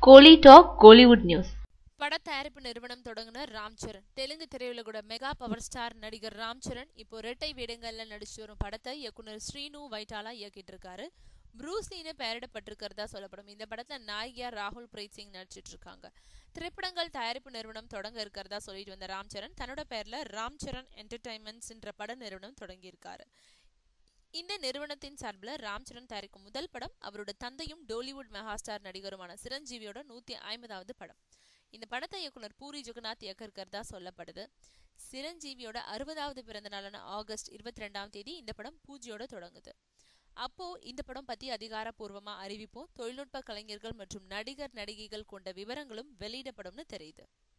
கோலி talk Kollywood news. பட தயாரிப்பு நிறுவனம் தொடங்கின ராம் சரண். தெலுங்கு திரையுலகோட மெகா பவர் ஸ்டார் நடிகர் ராம் சரண் இப்போ இரட்டை வேடங்கள்ல நடிச்சு வரும் படத்தை இயக்குனர் ஸ்ரீனு வைட்டாலா இயக்கிட்டு இருக்காரு. ப்ரூஸ்லின்னு பெயரிடப்பட்டிருக்கிறதா சொல்லப்படும் இந்த படத்துல நாயகியா ராகுல் பிரீத் சிங் நடிச்சிட்டு இருக்காங்க. திரைப்படங்கள் தயாரிப்பு நிறுவனம் தொடங்க இருக்கிறதா சொல்லிட்டு வந்த ராம் சரண் தன்னோட பேர்ல ராம் சரண் என்டர்டைன்மெண்ட்ஸ் என்ற பட நிறுவனம் தொடங்கியிருக்காரு. இந்த நிறுவனத்தின் சார்பில் ராம் சரண் தயாரிக்கும் முதல் படம் அவரோட தந்தையும் டோலிவுட் மெகாஸ்டார் நடிகருமான சிரஞ்சீவியோட 150வது படம். இந்த படத்தை இயக்குனர் பூரி ஜெகநாத் இயக்க இருக்கிறதா சொல்லப்படுது. சிரஞ்சீவியோட 60வது பிறந்த நாளான ஆகஸ்ட் 22ஆம் தேதி இந்த படம் பூஜையோட தொடங்குது. அப்போ இந்த படம் பத்தி அதிகாரப்பூர்வமா அறிவிப்போம், தொழில்நுட்ப கலைஞர்கள் மற்றும் நடிகர் நடிகைகள் கொண்ட விவரங்களும் வெளியிடப்படும்னு தெரியுது.